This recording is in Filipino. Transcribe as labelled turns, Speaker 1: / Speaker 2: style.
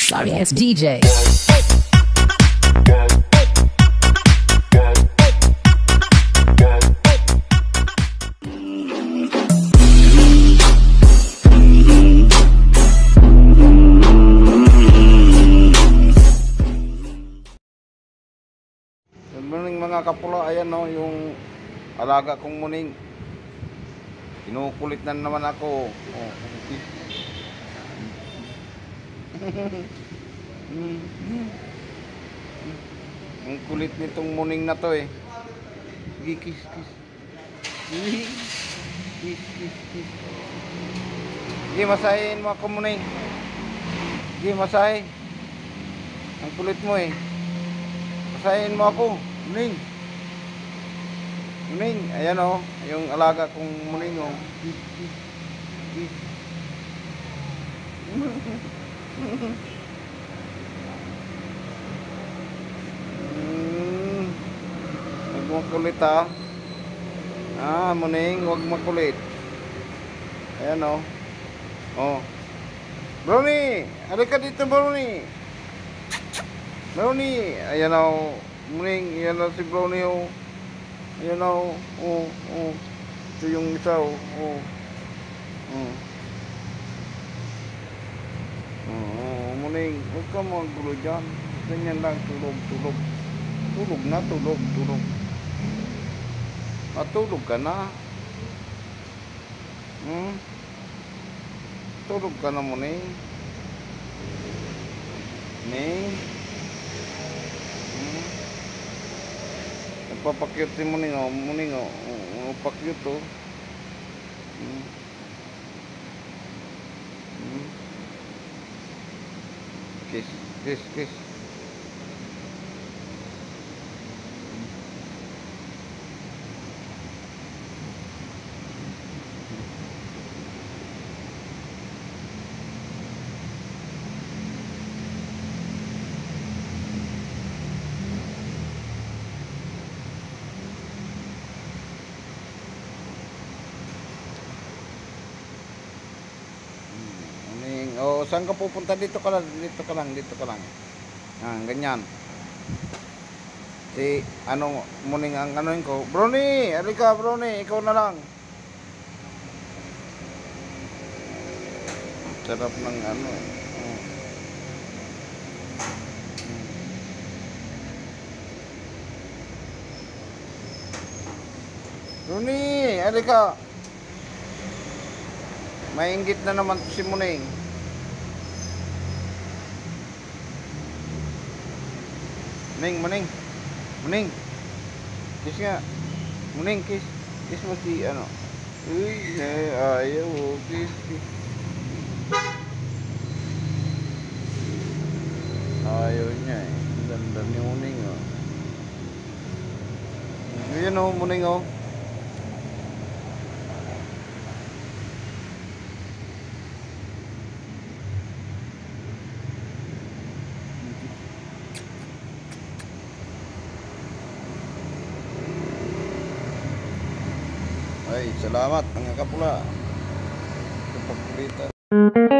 Speaker 1: Sorry ass DJ.
Speaker 2: Good morning mga kapula, ayan no, yung alaga kong muning. Kinukulit na naman ako. Oh. Ang kulit nitong muning na to eh. Sige, kiss, kiss. Kiss, kiss, kiss. Sige, masahin mo ako muning. Sige, masahin. Ang kulit mo eh. Masahin mo ako, muning. Muning, ayan o, yung alaga kong muning o. Huwag makulit ha. Muning, huwag makulit. Ayan o. Oh. Brownie, halika dito Brownie. Brownie, ayan o. Muning, ayan o si Brownie o. Ayan o. Oh. Ito yung isa o. Muning, huwag ka magulo dyan. Ganyan lang, tulog. Tulog na, tulog. Matulog ka na. Tulog ka na, Muning. Muning. Nagpapakyut si Muning o. Muning o. Pakyut o. Kiss, kiss, kiss. O, saan ka pupunta? Dito ka lang. Ganyan. Si, Muning ang anuin ko. Brownie! Halika, Brownie! Ikaw na lang. Sarap ng Brownie! Halika! Mainggit na naman si Muning. Muning. Kiss nga. Muning, kiss. Kiss mo si Uy, ayaw. Kiss. Ayaw niya eh. Ang ganda ni Muning o. Ayan o, Muning o. Ay, salamat mga kapula sa pagkulitan.